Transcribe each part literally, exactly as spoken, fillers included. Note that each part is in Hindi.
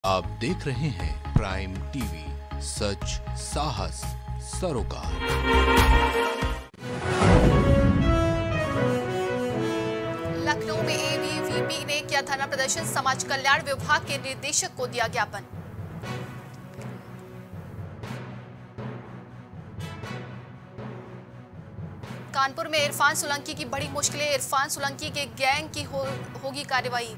आप देख रहे हैं प्राइम टीवी, सच साहस सरोकार। लखनऊ में ए बी वी पी ने किया धरना प्रदर्शन, समाज कल्याण विभाग के निदेशक को दिया ज्ञापन। कानपुर में इरफान सोलंकी की बड़ी मुश्किलें, इरफान सोलंकी के गैंग की हो, होगी कार्रवाई।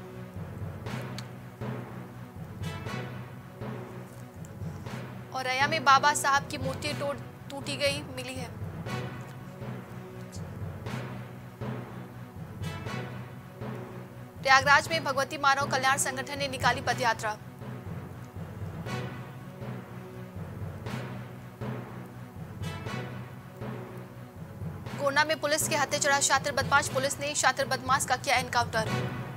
और रया में बाबा साहब की मूर्ति टूटी गई मिली है। प्रयागराज में भगवती मानव कल्याण संगठन ने निकाली पदयात्रा। गोंडा में पुलिस के हत्थे चढ़ा शातिर बदमाश, पुलिस ने शातिर बदमाश का किया एनकाउंटर।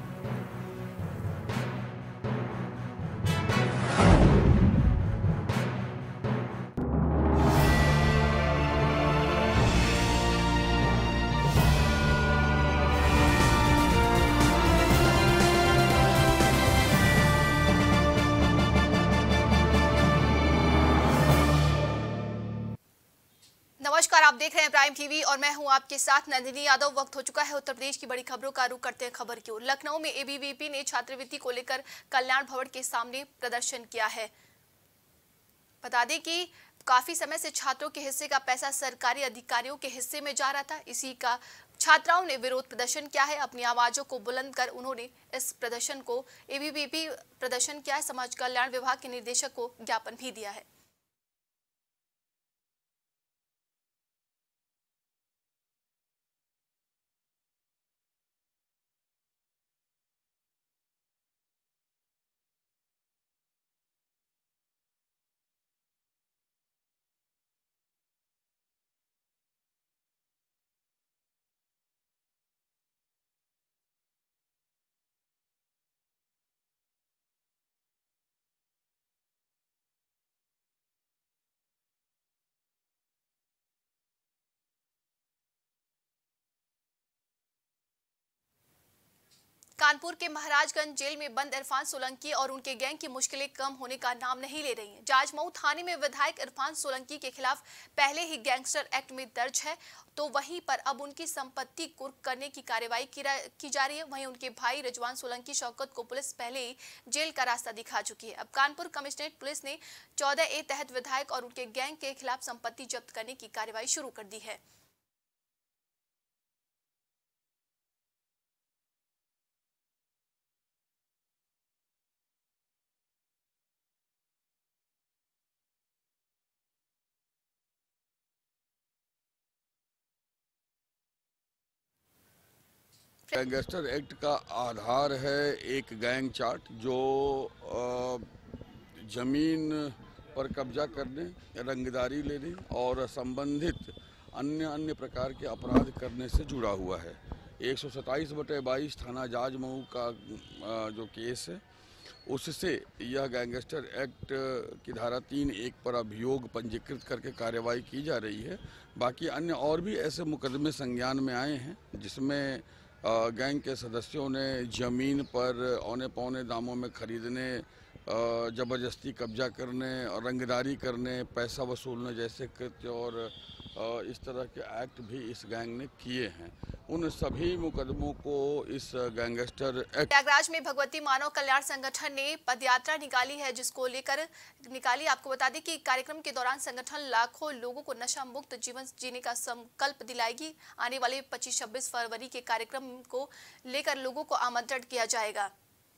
नमस्कार, आप देख रहे हैं प्राइम टीवी और मैं हूं आपके साथ नंदिनी यादव। वक्त हो चुका है उत्तर प्रदेश की बड़ी खबरों का रुख करते हैं खबर की ओर। लखनऊ में ए बी वी पी ने छात्रवृत्ति को लेकर कल्याण भवन के सामने प्रदर्शन किया है। बता दें कि काफी समय से छात्रों के हिस्से का पैसा सरकारी अधिकारियों के हिस्से में जा रहा था। इसी का छात्राओं ने विरोध प्रदर्शन किया है। अपनी आवाजों को बुलंद कर उन्होंने इस प्रदर्शन को ए बी वी पी प्रदर्शन किया है। समाज कल्याण विभाग के निदेशक को ज्ञापन भी दिया है। कानपुर के महाराजगंज जेल में बंद इरफान सोलंकी और उनके गैंग की मुश्किलें कम होने का नाम नहीं ले रही हैं। जाजमऊ थाने में विधायक इरफान सोलंकी के खिलाफ पहले ही गैंगस्टर एक्ट में दर्ज है, तो वहीं पर अब उनकी संपत्ति कुर्क करने की कार्रवाई की जा रही है। वहीं उनके भाई रिजवान सोलंकी शौकत को पुलिस पहले ही जेल का रास्ता दिखा चुकी है। अब कानपुर कमिश्नरेट पुलिस ने चौदह ए तहत विधायक और उनके गैंग के खिलाफ संपत्ति जब्त करने की कार्रवाई शुरू कर दी है। गैंगस्टर एक्ट का आधार है एक गैंग चार्ट जो जमीन पर कब्जा करने, रंगदारी लेने और संबंधित अन्य अन्य प्रकार के अपराध करने से जुड़ा हुआ है। एक सौ सत्ताईस बटे बाईस थाना जाजमऊ का जो केस है उससे यह गैंगस्टर एक्ट की धारा तीन एक पर अभियोग पंजीकृत करके कार्रवाई की जा रही है। बाकी अन्य और भी ऐसे मुकदमे संज्ञान में आए हैं जिसमें गैंग के सदस्यों ने जमीन पर औने पौने दामों में खरीदने, ज़बरदस्ती कब्जा करने और रंगदारी करने, पैसा वसूलने जैसे कृत्य और इस तरह के एक्ट भी इस गैंग ने किए हैं। उन सभी मुकदमों को इस गैंगस्टर एक्ट। प्रयागराज में भगवती मानव कल्याण संगठन ने पदयात्रा निकाली है, जिसको लेकर निकाली। आपको बता दें कि कार्यक्रम के दौरान संगठन लाखों लोगों को नशा मुक्त जीवन जीने का संकल्प दिलाएगी। आने वाले पच्चीस छब्बीस फरवरी के कार्यक्रम को लेकर लोगों को आमंत्रित किया जाएगा।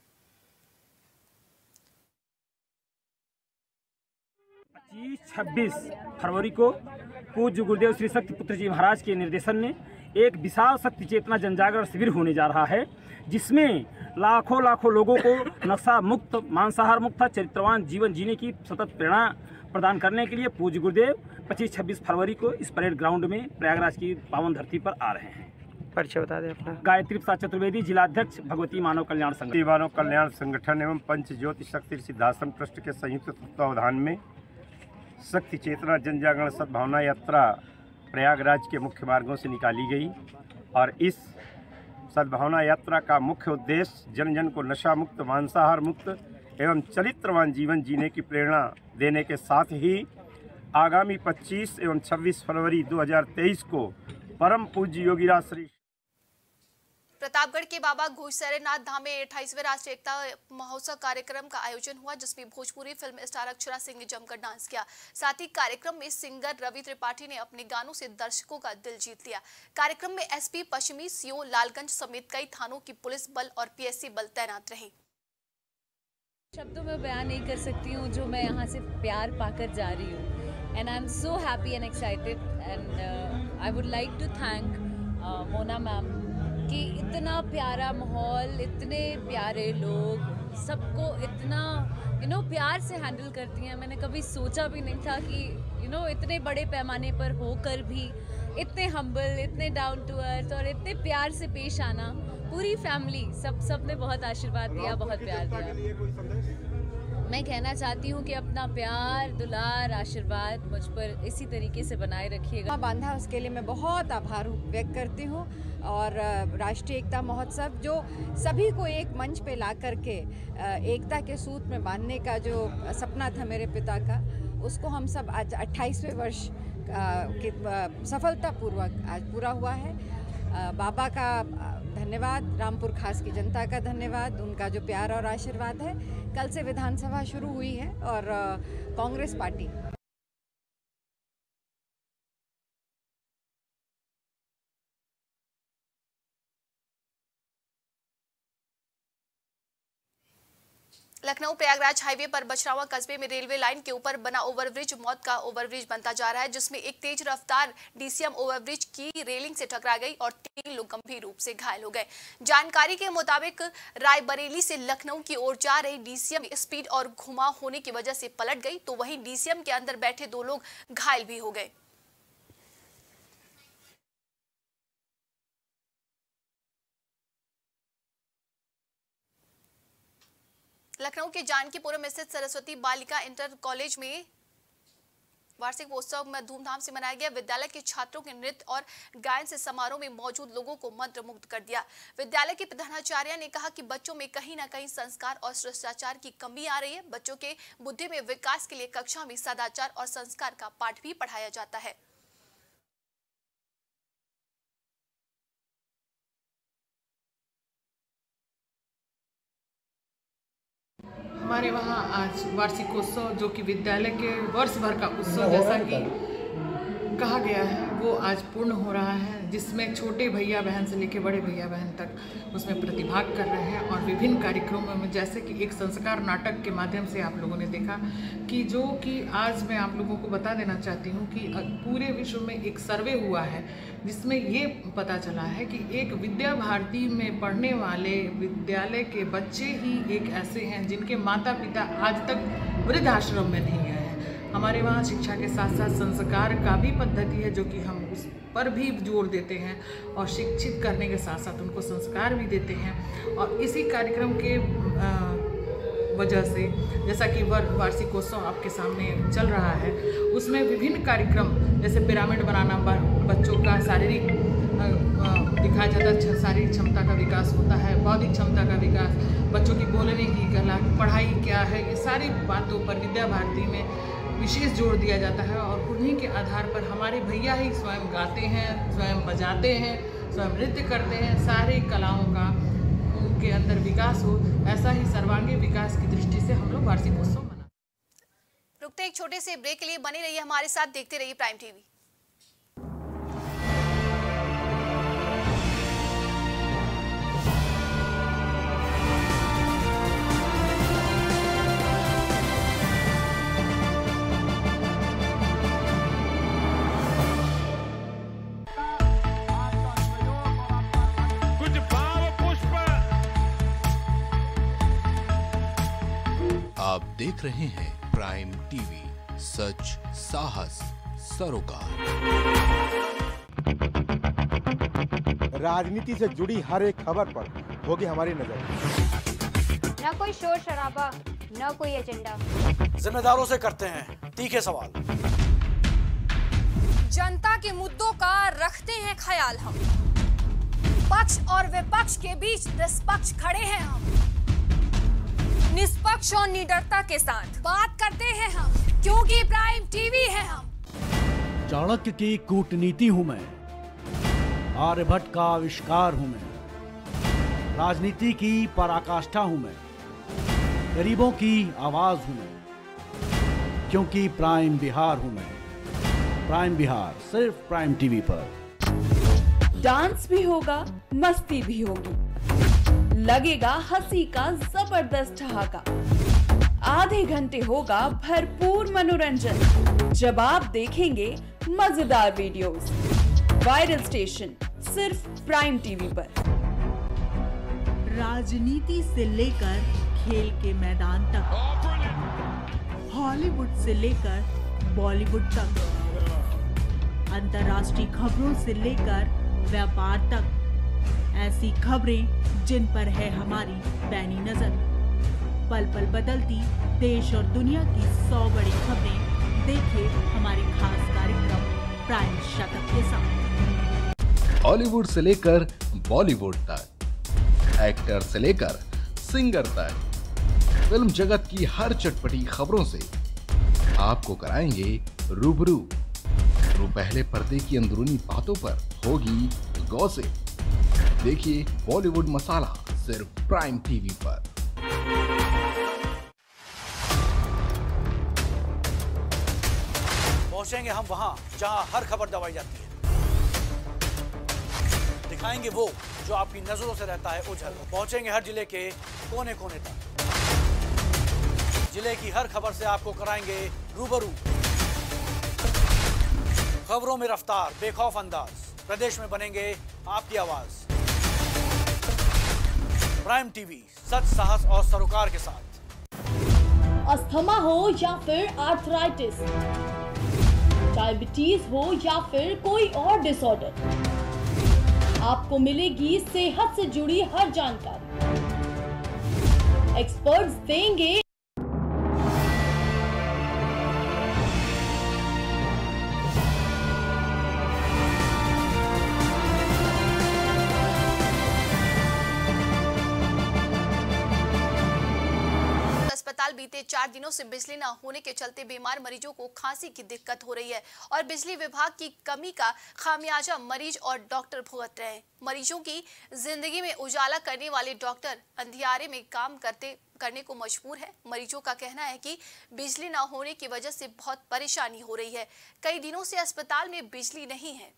पच्चीस छब्बीस फरवरी को पूज्य गुरुदेव श्री शक्ति पुत्र जी महाराज के निर्देशन में एक विशाल शक्ति चेतना जनजागरण शिविर होने जा रहा है, जिसमें लाखों लाखों लोगों को नशा मुक्त, मांसाहार मुक्त, चरित्रवान जीवन जीने की सतत प्रेरणा प्रदान करने के लिए पूज्य गुरुदेव पच्चीस छब्बीस फरवरी को इस परेड ग्राउंड में प्रयागराज की पावन धरती पर आ रहे हैं। परिचय बता दें अपना। गायत्री प्रसाद चतुर्वेदी, जिलाध्यक्ष भगवती मानव कल्याण संगठन। मानव कल्याण संगठन एवं पंच ज्योति शक्ति सिद्धाश्रम ट्रस्ट के संयुक्त तत्वावधान में शक्ति चेतना जन जागरण सद्भावना यात्रा प्रयागराज के मुख्य मार्गों से निकाली गई और इस सद्भावना यात्रा का मुख्य उद्देश्य जन जन को नशा मुक्त, मांसाहार मुक्त एवं चरित्रवान जीवन जीने की प्रेरणा देने के साथ ही आगामी पच्चीस एवं छब्बीस फरवरी दो हज़ार तेईस को परम पूज्य योगीराज श्री प्रतापगढ़ के बाबा घोषसरनाथ धाम में अट्ठाईसवें राष्ट्रीय एकता महोत्सव कार्यक्रम का आयोजन हुआ, जिसमें भोजपुरी फिल्म स्टार अक्षरा सिंह ने जमकर डांस किया। साथ ही कार्यक्रम में सिंगर रवि त्रिपाठी ने अपने गानों से दर्शकों का दिल जीत लिया। कार्यक्रम में एसपी पश्चिमी सीओ लालगंज समेत कई थानों की पुलिस बल और पीएससी बल तैनात रहे। शब्दों में बयान नहीं कर सकती हूँ जो मैं यहाँ से प्यार पाकर जा रही हूँ। And I am so happy and excited and I would like to thank Mona ma'am कि इतना प्यारा माहौल, इतने प्यारे लोग, सबको इतना यू नो प्यार से हैंडल करती हैं। मैंने कभी सोचा भी नहीं था कि यू नो इतने बड़े पैमाने पर होकर भी इतने हम्बल, इतने डाउन टू अर्थ और इतने प्यार से पेश आना। पूरी फैमिली सब सब ने बहुत आशीर्वाद दिया, बहुत प्यार दिया। मैं कहना चाहती हूँ कि अपना प्यार, दुलार, आशीर्वाद मुझ पर इसी तरीके से बनाए रखिएगा। बांधा उसके लिए मैं बहुत आभार व्यक्त करती हूँ। और राष्ट्रीय एकता महोत्सव जो सभी को एक मंच पे ला करके एकता के सूत में बांधने का जो सपना था मेरे पिता का, उसको हम सब आज अट्ठाईसवें वर्ष के सफलतापूर्वक आज पूरा हुआ है। बाबा का धन्यवाद, रामपुर खास की जनता का धन्यवाद, उनका जो प्यार और आशीर्वाद है। कल से विधानसभा शुरू हुई है और कांग्रेस पार्टी लखनऊ प्रयागराज हाईवे पर बछरावा कस्बे में रेलवे लाइन के ऊपर बना ओवरब्रिज मौत का ओवरब्रिज बनता जा रहा है, जिसमें एक तेज रफ्तार डीसीएम ओवरब्रिज की रेलिंग से टकरा गई और तीन लोग गंभीर रूप से घायल हो गए। जानकारी के मुताबिक रायबरेली से लखनऊ की ओर जा रही डीसीएम स्पीड और घुमाव होने की वजह से पलट गई, तो वहीं डीसीएम के अंदर बैठे दो लोग घायल भी हो गए। लखनऊ के जानकीपुरम स्थित सरस्वती बालिका इंटर कॉलेज में वार्षिक उत्सव में धूमधाम से मनाया गया। विद्यालय के छात्रों के नृत्य और गायन से समारोह में मौजूद लोगों को मंत्रमुग्ध कर दिया। विद्यालय के प्रधानाचार्य ने कहा कि बच्चों में कहीं ना कहीं संस्कार और शिष्टाचार की कमी आ रही है। बच्चों के बुद्धि में विकास के लिए कक्षा में सदाचार और संस्कार का पाठ भी पढ़ाया जाता है। हमारे वहाँ आज वार्षिकोत्सव जो कि विद्यालय के वर्ष भर का उत्सव जैसा कि कहा गया है वो आज पूर्ण हो रहा है, जिसमें छोटे भैया बहन से लेकर बड़े भैया बहन तक उसमें प्रतिभाग कर रहे हैं। और विभिन्न कार्यक्रमों में जैसे कि एक संस्कार नाटक के माध्यम से आप लोगों ने देखा कि जो कि आज मैं आप लोगों को बता देना चाहती हूँ कि पूरे विश्व में एक सर्वे हुआ है जिसमें ये पता चला है कि एक विद्या भारती में पढ़ने वाले विद्यालय के बच्चे ही एक ऐसे हैं जिनके माता पिता आज तक वृद्धाश्रम में नहीं गए हैं। हमारे वहाँ शिक्षा के साथ साथ संस्कार का भी पद्धति है जो कि हम उस पर भी जोर देते हैं और शिक्षित करने के साथ साथ उनको संस्कार भी देते हैं। और इसी कार्यक्रम के वजह से जैसा कि वार्षिकोत्सव आपके सामने चल रहा है उसमें विभिन्न कार्यक्रम जैसे पिरामिड बनाना, बच्चों का शारीरिक दिखाया जाता है, शारीरिक क्षमता का विकास होता है, बौद्धिक क्षमता का विकास, बच्चों की बोलने की कला, पढ़ाई क्या है, ये सारी बातों पर विद्या भारती में विशेष जोर दिया जाता है। और उन्हीं के आधार पर हमारे भैया ही स्वयं गाते हैं, स्वयं बजाते हैं, स्वयं नृत्य करते हैं। सारी कलाओं का उनके अंदर विकास हो, ऐसा ही सर्वांगीण विकास की दृष्टि से हम लोग वार्षिकोत्सव मनाते। रुकते एक छोटे से ब्रेक के लिए, बने रहिए हमारे साथ, देखते रहिए प्राइम टीवी। आप देख रहे हैं प्राइम टीवी, सच साहस सरोकार। राजनीति से जुड़ी हर एक खबर पर होगी हमारी नजर। न कोई शोर शराबा, न कोई एजेंडा, जिम्मेदारों से करते हैं तीखे सवाल। जनता के मुद्दों का रखते हैं ख्याल हम, पक्ष और विपक्ष के बीच निष्पक्ष खड़े हैं हम। निष्पक्ष और निडरता के साथ बात करते हैं हम, क्योंकि प्राइम टीवी है हम। चाणक्य की कूटनीति हूं मैं, आर्यभट्ट का आविष्कार हूं मैं, राजनीति की पराकाष्ठा हूं मैं, गरीबों की आवाज हूं मैं, क्योंकि प्राइम बिहार हूं मैं। प्राइम बिहार सिर्फ प्राइम टीवी पर। डांस भी होगा, मस्ती भी होगी, लगेगा हंसी का जबरदस्त ठहाका। आधे घंटे होगा भरपूर मनोरंजन जब आप देखेंगे मजेदार वीडियोस। वायरल स्टेशन सिर्फ प्राइम टीवी पर। राजनीति से लेकर खेल के मैदान तक, हॉलीवुड से लेकर बॉलीवुड तक, अंतर्राष्ट्रीय खबरों से लेकर व्यापार तक, ऐसी खबरें जिन पर है हमारी पैनी नजर। पल पल बदलती देश और दुनिया की सौ बड़ी खबरें देखे हमारे खास कार्यक्रम प्राइम शतक के साथ। हॉलीवुड से लेकर बॉलीवुड तक, एक्टर से लेकर सिंगर तक, फिल्म जगत की हर चटपटी खबरों से आपको कराएंगे रूबरू। तो पहले पर्दे की अंदरूनी बातों पर होगी गॉसिप। देखिए बॉलीवुड मसाला सिर्फ प्राइम टीवी पर। पहुंचेंगे हम वहां जहां हर खबर दबाई जाती है। दिखाएंगे वो जो आपकी नजरों से रहता है उजल। पहुंचेंगे हर जिले के कोने कोने तक। जिले की हर खबर से आपको कराएंगे रूबरू। खबरों में रफ्तार, बेखौफ अंदाज, प्रदेश में बनेंगे आपकी आवाज। प्राइम टीवी सच, साहस और सरोकार के साथ। अस्थमा हो या फिर आर्थराइटिस, डायबिटीज हो या फिर कोई और डिसऑर्डर, आपको मिलेगी सेहत से जुड़ी हर जानकारी। एक्सपर्ट्स देंगे बीते चार दिनों से बिजली न होने के चलते बीमार मरीजों को खांसी की दिक्कत हो रही है और बिजली विभाग की कमी का खामियाजा मरीज और डॉक्टर भुगत रहे हैं। मरीजों की जिंदगी में उजाला करने वाले डॉक्टर अंधियारे में काम करते करने को मजबूर है। मरीजों का कहना है कि बिजली न होने की वजह से बहुत परेशानी हो रही है। कई दिनों से अस्पताल में बिजली नहीं है।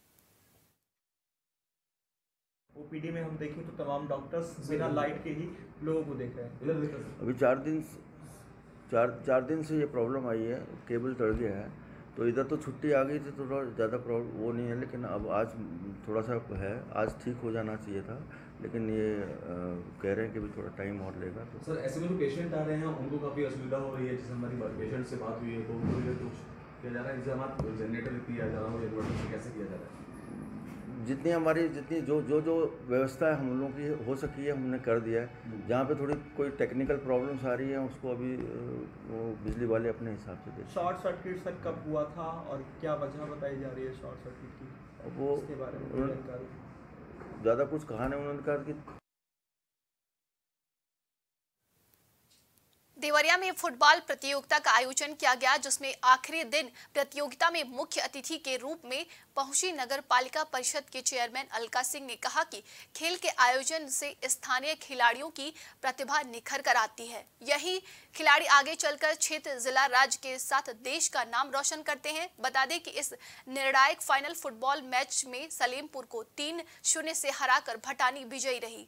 ओपीडी में हम देखें तो तमाम डॉक्टर्स बिना लाइट के ही लोगों को देख रहे हैं। अभी चार दिन चार चार दिन से ये प्रॉब्लम आई है, केबल चढ़ गया है। तो इधर तो छुट्टी आ गई थी, तो थोड़ा ज़्यादा प्रॉब्लम वो नहीं है, लेकिन अब आज थोड़ा सा है, आज ठीक हो जाना चाहिए था, लेकिन ये आ, कह रहे हैं कि भी थोड़ा टाइम और लेगा। तो सर ऐसे में जो पेशेंट आ रहे हैं उनको काफ़ी असुविधा हो रही है। जैसे हमारी पेशेंट से बात हुई है तो उनको ये कुछ किया जा रहा है, जैसे हमारा जनरेटर किया जा रहा है, इन्वर्टर से कैसे किया जा रहा है? जितनी हमारी जितनी जो जो जो व्यवस्था है हम लोगों की हो सकी है हमने कर दिया है। जहाँ पे थोड़ी कोई टेक्निकल प्रॉब्लम्स आ रही है उसको अभी वो बिजली वाले अपने हिसाब से देखें। शॉर्ट सर्किट सर कब हुआ था और क्या वजह बताई जा रही है शॉर्ट सर्किट की? वो इसके बारे में ज़्यादा कुछ कहा नहीं उन्होंने, कहा कि देवरिया में फुटबॉल प्रतियोगिता का आयोजन किया गया, जिसमें आखिरी दिन प्रतियोगिता में मुख्य अतिथि के रूप में पहुंची नगर पालिका परिषद के चेयरमैन अलका सिंह ने कहा कि खेल के आयोजन से स्थानीय खिलाड़ियों की प्रतिभा निखर कर आती है। यही खिलाड़ी आगे चलकर क्षेत्र, जिला, राज्य के साथ देश का नाम रोशन करते हैं। बता दें कि इस निर्णायक फाइनल फुटबॉल मैच में सलेमपुर को तीन शून्य से हराकर भटानी विजयी रही।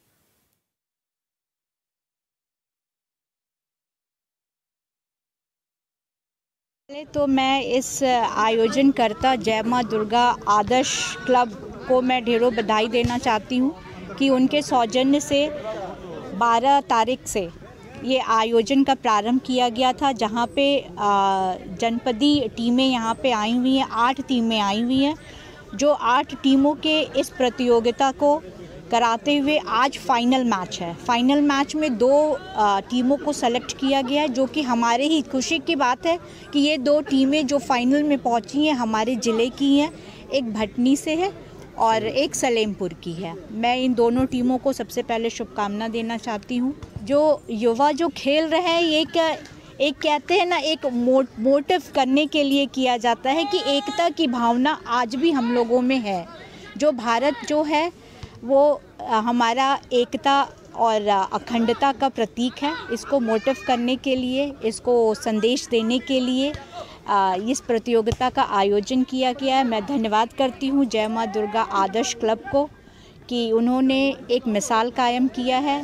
तो मैं इस आयोजन करता जय माँ दुर्गा आदर्श क्लब को मैं ढेरों बधाई देना चाहती हूँ कि उनके सौजन्य से बारह तारीख से ये आयोजन का प्रारंभ किया गया था, जहाँ पे जनपदी टीमें यहाँ पे आई हुई हैं, आठ टीमें आई हुई हैं, जो आठ टीमों के इस प्रतियोगिता को कराते हुए आज फाइनल मैच है। फाइनल मैच में दो टीमों को सेलेक्ट किया गया है, जो कि हमारे ही खुशी की बात है कि ये दो टीमें जो फाइनल में पहुंची हैं हमारे ज़िले की हैं। एक भटनी से है और एक सलेमपुर की है। मैं इन दोनों टीमों को सबसे पहले शुभकामना देना चाहती हूँ। जो युवा जो खेल रहे हैं, एक एक कहते हैं ना, एक मोटिव करने के लिए किया जाता है कि एकता की भावना आज भी हम लोगों में है। जो भारत जो है वो हमारा एकता और अखंडता का प्रतीक है। इसको मोटिव करने के लिए, इसको संदेश देने के लिए इस प्रतियोगिता का आयोजन किया गया है। मैं धन्यवाद करती हूँ जय माँ दुर्गा आदर्श क्लब को कि उन्होंने एक मिसाल कायम किया है।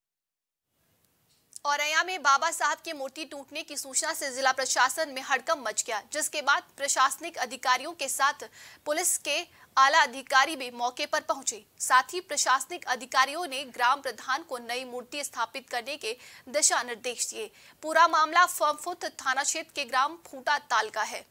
औरैया में बाबा साहब की मूर्ति टूटने की सूचना से जिला प्रशासन में हड़कंप मच गया, जिसके बाद प्रशासनिक अधिकारियों के साथ पुलिस के आला अधिकारी भी मौके पर पहुंचे। साथ ही प्रशासनिक अधिकारियों ने ग्राम प्रधान को नई मूर्ति स्थापित करने के दिशा निर्देश दिए। पूरा मामला फमफुत थाना क्षेत्र के ग्राम फूटा ताल का है।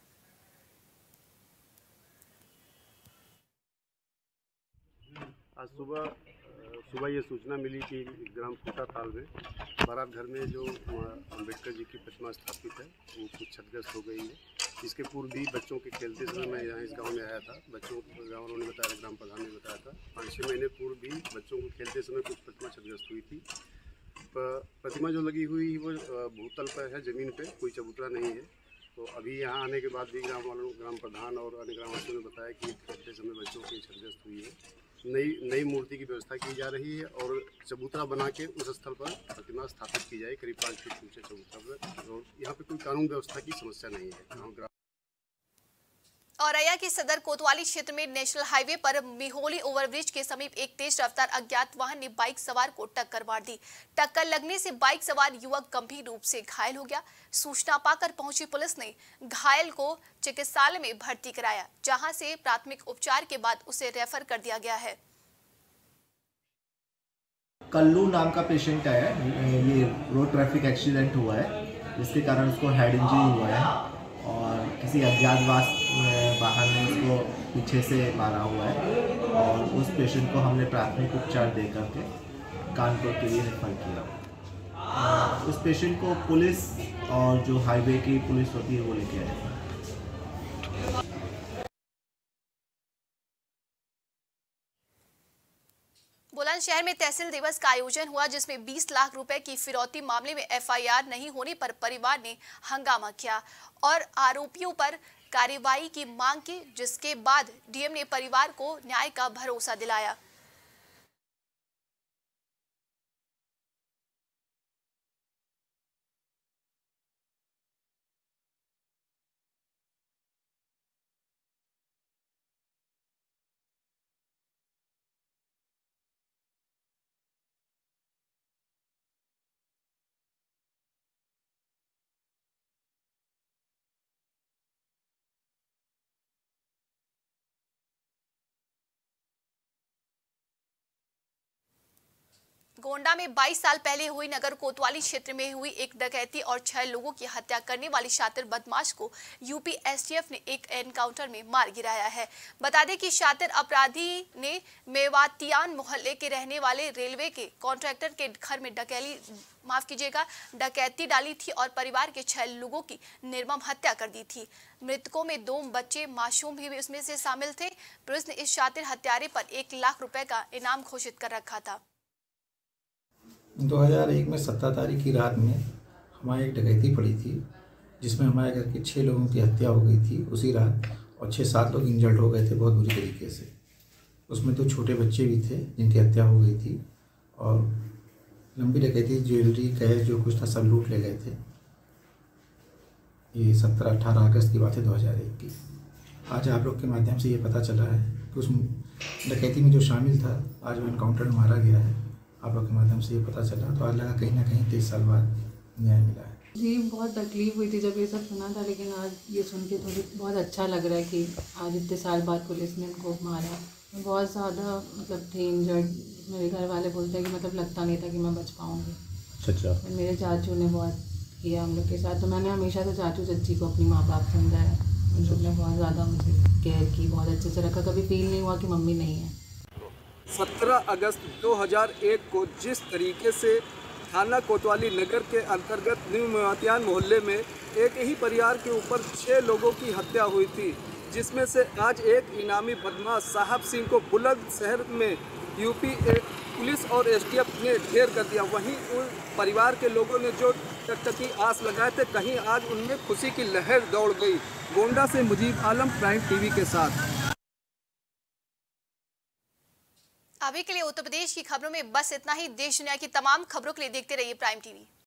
आज सुबह सुबह ये सूचना मिली कि ग्राम फूटा ताल में बारात घर में जो अम्बेडकर जी की प्रतिमा स्थापित है वो कुछ क्षतिग्रस्त हो गई है। इसके पूर्व भी बच्चों के खेलते समय मैं यहाँ इस गांव में आया था। बच्चों गाँव वालों ने बताया, ग्राम प्रधान ने बताया था, पाँच छः महीने पूर्व भी बच्चों को खेलते समय कुछ प्रतिमा क्षतिग्रस्त हुई थी। प्रतिमा जो लगी हुई वो भूतल पर है, ज़मीन पर, कोई चबूतरा नहीं है। तो अभी यहाँ आने के बाद भी ग्राम वालों ग्राम प्रधान और अन्य ग्रामवासियों ने बताया कि खेलते समय बच्चों की क्षतिग्रस्त हुई है। नई नई मूर्ति की व्यवस्था की जा रही है और चबूतरा बना के उस स्थल पर प्रतिमा स्थापित की जाए, करीब पाँच फीट ऊंचे चबूतरा पर। और यहाँ पे कोई कानून व्यवस्था की समस्या नहीं है। औरैया के सदर कोतवाली क्षेत्र में नेशनल हाईवे पर मिहोली ओवरब्रिज के समीप एक तेज रफ्तार अज्ञात वाहन ने बाइक सवार को टक्कर मार दी। टक्कर लगने से बाइक सवार युवक गंभीर रूप से घायल हो गया। सूचना पाकर पहुंची पुलिस ने घायल को चिकित्सालय में भर्ती कराया, जहां से प्राथमिक उपचार के बाद उसे रेफर कर दिया गया है। कल्लू नाम का पेशेंट आया, ये रोड ट्रैफिक एक्सीडेंट हुआ है जिसके कारण उसको हेड इंजरी हुआ है और किसी अज्ञात वाहन ने उसको पीछे से मारा हुआ है और उस पेशेंट को हमने प्राथमिक उपचार दे करके कानपुर के लिए रेफर किया। उस पेशेंट को पुलिस और जो हाईवे की पुलिस होती है वो लेके आए। बुलंदशहर में तहसील दिवस का आयोजन हुआ, जिसमें बीस लाख रुपए की फिरौती मामले में एफ आई आर नहीं होने पर परिवार ने हंगामा किया और आरोपियों पर कार्रवाई की मांग की, जिसके बाद डीएम ने परिवार को न्याय का भरोसा दिलाया। गोंडा में बाईस साल पहले हुई नगर कोतवाली क्षेत्र में हुई एक डकैती और छह लोगों की हत्या करने वाली शातिर बदमाश को यूपी एसटीएफ ने एक एनकाउंटर में मार गिराया है। बता दें कि शातिर अपराधी ने मेवातियान मोहल्ले के रहने वाले रेलवे के कॉन्ट्रैक्टर के घर में डकैली माफ कीजिएगा डकैती डाली थी और परिवार के छह लोगों की निर्मम हत्या कर दी थी। मृतकों में दो बच्चे मासूम भी उसमें से शामिल थे। पुलिस ने इस शातिर हत्यारे पर एक लाख रुपए का इनाम घोषित कर रखा था। दो हज़ार एक में सत्रह तारीख की रात में हमारे एक डकैती पड़ी थी, जिसमें हमारे घर के छः लोगों की हत्या हो गई थी उसी रात और छः सात लोग इंजर्ड हो गए थे बहुत बुरी तरीके से। उसमें तो छोटे बच्चे भी थे जिनकी हत्या हो गई थी और लंबी डकैती, ज्वेलरी, कैश जो कुछ था सब लूट ले गए थे। ये सत्रह अठारह अगस्त की बात है दो हज़ार एक की। आज आप लोग के माध्यम से ये पता चला है कि उस डकैती में जो शामिल था आज वो एनकाउंटर में मारा गया है। आप लोग के माध्यम से ये पता चला तो आज लगा कहीं ना कहीं तेईस साल बाद न्याय मिला है। जी बहुत तकलीफ हुई थी जब ये सब सुना था, लेकिन आज ये सुन के थोड़ी बहुत अच्छा लग रहा है कि आज इतने साल बाद पुलिस ने उनको मारा। बहुत ज़्यादा मतलब थे इंजर्ड। मेरे घर वाले बोलते हैं कि मतलब लगता नहीं था कि मैं बच पाऊँगी। अच्छा अच्छा। मेरे चाचू ने बहुत किया हम लोग के साथ, तो मैंने हमेशा से चाचू चाची को अपनी माँ बाप समझाया। उन लोग ने बहुत ज़्यादा मुझे केयर की, बहुत अच्छे से रखा, कभी फील नहीं हुआ कि मम्मी नहीं है। सत्रह अगस्त दो हज़ार एक को जिस तरीके से थाना कोतवाली नगर के अंतर्गत न्यू मेवातियान मोहल्ले में एक ही परिवार के ऊपर छः लोगों की हत्या हुई थी, जिसमें से आज एक इनामी बदमाश साहब सिंह को बुलंदशहर में यूपी पुलिस और एसटीएफ ने ढेर कर दिया। वहीं उन परिवार के लोगों ने जो टकटकी आस लगाए थे, कहीं आज उनमें खुशी की लहर दौड़ गई। गोंडा से मुजीब आलम, प्राइम टीवी के साथ। अभी के लिए उत्तर प्रदेश की खबरों में बस इतना ही। देश दुनिया की तमाम खबरों के लिए देखते रहिए प्राइम टीवी।